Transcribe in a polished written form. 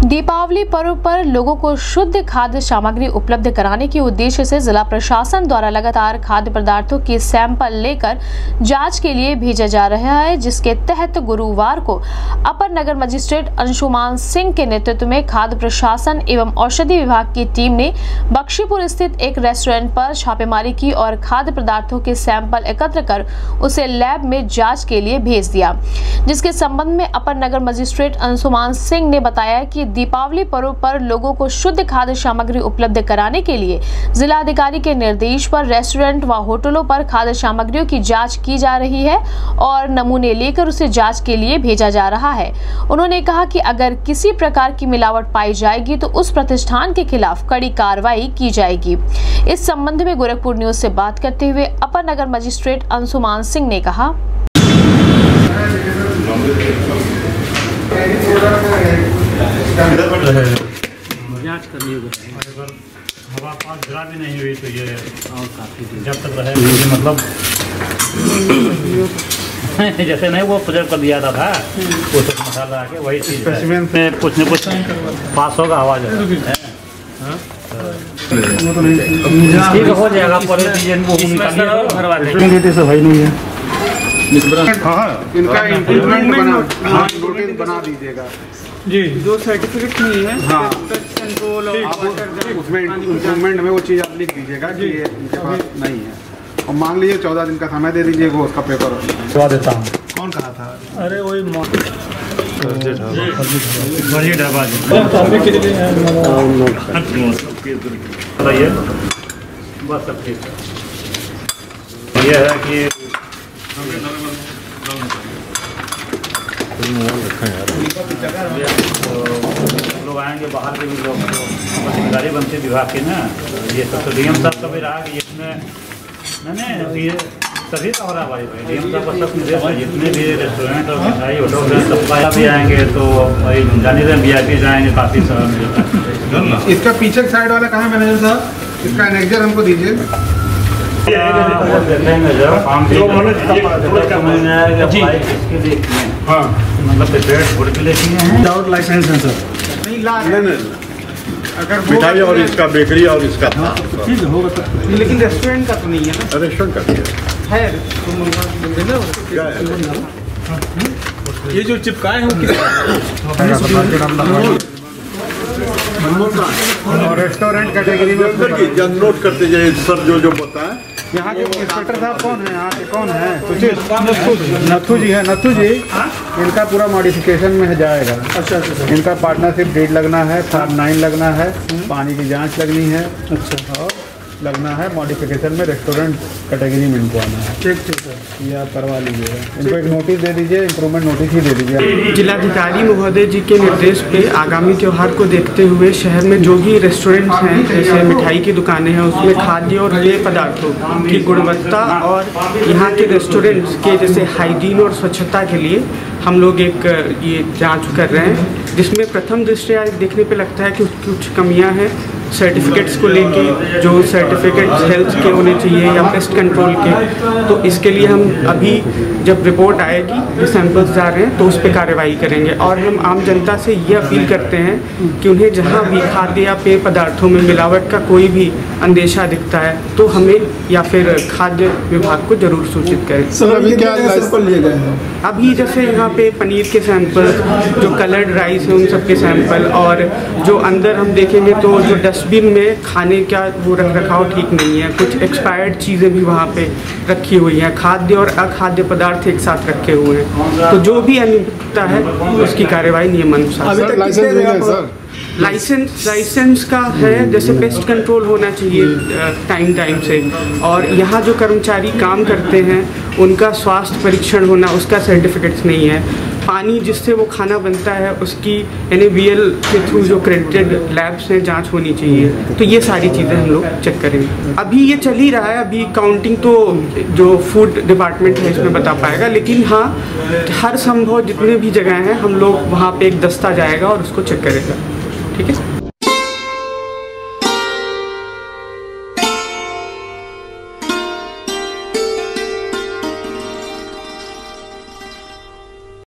दीपावली पर्व पर लोगों को शुद्ध खाद्य सामग्री उपलब्ध कराने के उद्देश्य से जिला प्रशासन द्वारा लगातार खाद्य पदार्थों की सैंपल लेकर जांच के लिए भेजा जा रहा है, जिसके तहत गुरुवार को अपर नगर मजिस्ट्रेट अंशुमान सिंह के नेतृत्व में खाद्य प्रशासन एवं औषधि विभाग की टीम ने बख्शीपुर स्थित एक रेस्टोरेंट पर छापेमारी की और खाद्य पदार्थों के सैंपल एकत्र कर उसे लैब में जाँच के लिए भेज दिया। जिसके संबंध में अपर नगर मजिस्ट्रेट अंशुमान सिंह ने बताया कि दीपावली पर्व पर लोगों को शुद्ध खाद्य सामग्री उपलब्ध कराने के लिए जिलाधिकारी के निर्देश पर रेस्टोरेंट व होटलों पर खाद्य सामग्रियों की जांच की जा रही है और नमूने लेकर उसे जांच के लिए भेजा जा रहा है। उन्होंने कहा कि अगर किसी प्रकार की मिलावट पाई जाएगी तो उस प्रतिष्ठान के खिलाफ कड़ी कार्रवाई की जाएगी। इस संबंध में गोरखपुर न्यूज से बात करते हुए अपर नगर मजिस्ट्रेट अंशुमान सिंह ने कहा, जांच करनी होगी। हवा पास जरा भी नहीं हुई तो ये और काफ़ी जब तक रहे मतलब जैसे नहीं वो प्रोजेक्ट कर दिया था वो सब मसाला आके वही चीज़ में कुछ न कुछ पास होगा हवा जो ठीक हो जाएगा। घर वाले से भाई नहीं है। हाँ, इनका इम्प्रूवमेंट बना दीजिएगा जी। जो सर्टिफिकेट नहीं है हाँ, कंट्रोल उसमें इम्प्रूवमेंट में वो चीज़ आप लिख दीजिएगा कि ये इनके पास नहीं है। और मान लीजिए 14 दिन का समय दे दीजिए, वो उसका पेपर करवा देता हूँ। कौन कहा था? अरे वही ढाबा बस सब ठीक है। ये है कि लोग आएंगे बाहर के भी लोग जिम्मेदारी बनती विभाग की ना, ये सब तो डीएम साहब का भी रहा कि इसमें नहीं ये सभी का हो रहा भाई डीएम साहब का सब निर्देश है। जितने भी रेस्टोरेंट और मिठाई होटल हैं सबका भी आएंगे तो वही जाने दें VIP जाएंगे काफ़ी समय। इसका पीछे साइड वाला कहाँ है मैनेजर साहब? इसका एनेक्जर हमको दीजिए। हाँ मतलब विदाउट लाइसेंस है सर? नहीं, अगर मिठाई और इसका बेकरी और इसका ठीक है होगा तो, लेकिन रेस्टोरेंट का तो नहीं है ना? रेस्टोरेंट का है ये जो चिपकाए हैं और रेस्टोरेंट कैटेगरी में जब नोट करते जाइए सर जो बताएं। यहाँ के इंस्पेक्टर साहब कौन है? यहाँ के कौन है? नथु जी है। नथु जी इनका पूरा मॉडिफिकेशन में जाएगा। अच्छा। इनका पार्टनरशिप डीड लगना है, फॉर्म 9 लगना है, पानी की जांच लगनी है। अच्छा। और लगना है मॉडिफिकेशन में रेस्टोरेंट कैटेगरी में इनको आना है। ठीक सर, ये आप करवा लीजिएगा। इनको एक नोटिस दे दीजिए, इंप्रूवमेंट नोटिस ही दे दीजिए। जिलाधिकारी महोदय जी के निर्देश पे आगामी त्यौहार को देखते हुए शहर में जो भी रेस्टोरेंट्स हैं, जैसे मिठाई की दुकानें हैं, उसमें खाद्य और पेय पदार्थों की गुणवत्ता और यहाँ के रेस्टोरेंट्स के जैसे हाइजीन और स्वच्छता के लिए हम लोग एक ये जाँच कर रहे हैं, जिसमें प्रथम दृष्टया देखने पर लगता है कि कुछ कमियाँ हैं सर्टिफिकेट्स को लेके, जो सर्टिफिकेट्स हेल्थ के होने चाहिए या पेस्ट कंट्रोल के। तो इसके लिए हम अभी जब रिपोर्ट आएगी, जो सैंपल्स जा रहे हैं, तो उस पर कार्रवाई करेंगे। और हम आम जनता से ये अपील करते हैं कि उन्हें जहाँ भी खाद्य या पेय पदार्थों में मिलावट का कोई भी अंदेशा दिखता है तो हमें या फिर खाद्य विभाग को जरूर सूचित करें। सर अभी क्या सैंपल लिए गए हैं? अभी जैसे यहाँ पे पनीर के सैंपल, जो कलर्ड राइस है उन सब के सैंपल, और जो अंदर हम देखेंगे तो जो डस्टबिन में खाने का वो रख रखाव ठीक नहीं है, कुछ एक्सपायर्ड चीज़ें भी वहाँ पे रखी हुई हैं, खाद्य और अखाद्य पदार्थ एक साथ रखे हुए हैं। तो जो भी अनियमितता है उसकी कार्रवाई नियमानुसार। लाइसेंस का है, जैसे पेस्ट कंट्रोल होना चाहिए टाइम से, और यहाँ जो कर्मचारी काम करते हैं उनका स्वास्थ्य परीक्षण होना, उसका सर्टिफिकेट्स नहीं है। पानी जिससे वो खाना बनता है उसकी NABL के थ्रू जो क्रेडिटेड लैब्स हैं जांच होनी चाहिए। तो ये सारी चीज़ें हम लोग चेक करेंगे। अभी ये चल ही रहा है, अभी काउंटिंग तो जो फूड डिपार्टमेंट है इसमें बता पाएगा, लेकिन हाँ हर संभव जितने भी जगह हैं हम लोग वहाँ पे एक दस्ता जाएगा और उसको चेक करेगा। ठीक है।